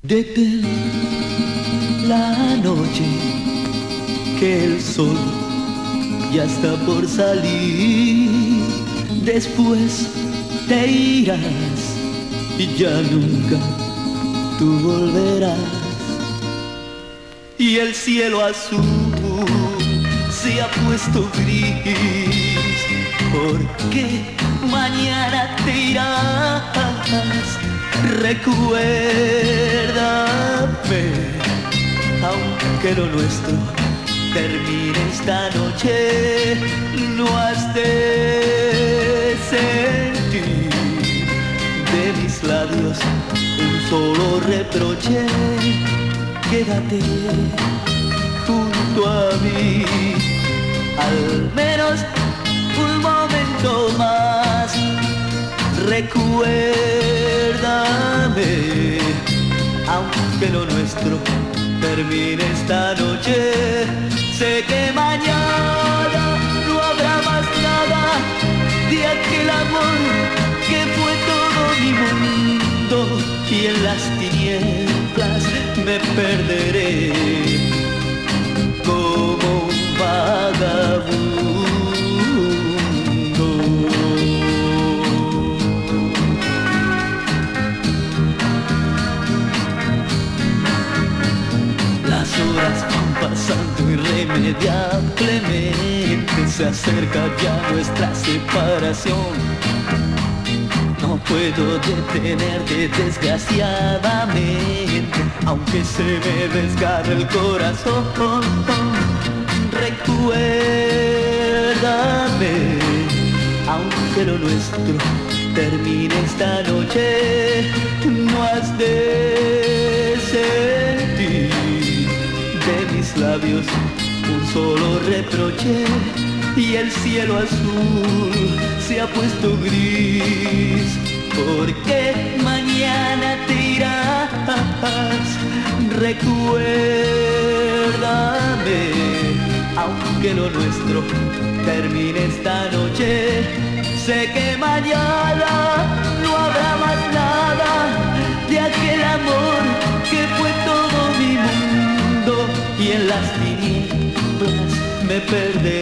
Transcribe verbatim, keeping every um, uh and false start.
Detén la noche, que el sol ya está por salir. Después te irás y ya nunca tú volverás. Y el cielo azul se ha puesto gris, porque mañana te irás. Recuérdame, aunque lo nuestro termine esta noche, no has de sentir de mis labios un solo reproche. Quédate junto a mí, al menos un momento más. Recuérdame, aunque lo nuestro termine esta noche. Sé que mañana no habrá más nada de aquel amor que fue todo mi mundo, y en las tinieblas me perderé como un vagabundo. Las horas van pasando irremediablemente, se acerca ya nuestra separación. No puedo detenerte desgraciadamente, aunque se me desgarre el corazón. Recuérdame, aunque lo nuestro termine esta noche, no has de sentir de mis labios un solo reproche. Y el cielo azul se ha puesto gris, porque mañana te irás. Recuérdame, aunque lo nuestro termine esta noche. Sé que mañana no habrá más nada de aquel amor que fue todo mi mundo, y en las tinieblas me perderé